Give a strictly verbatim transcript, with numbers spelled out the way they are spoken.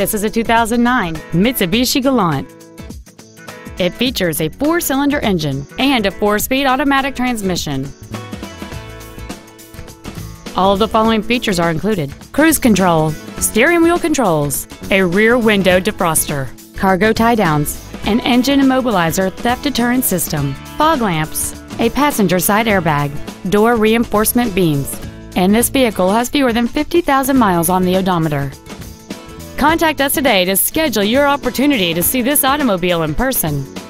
This is a two thousand nine Mitsubishi Galant. It features a four-cylinder engine and a four-speed automatic transmission. All of the following features are included: cruise control, steering wheel controls, a rear window defroster, cargo tie-downs, an engine immobilizer theft deterrent system, fog lamps, a passenger side airbag, door reinforcement beams, and this vehicle has fewer than fifty thousand miles on the odometer. Contact us today to schedule your opportunity to see this automobile in person.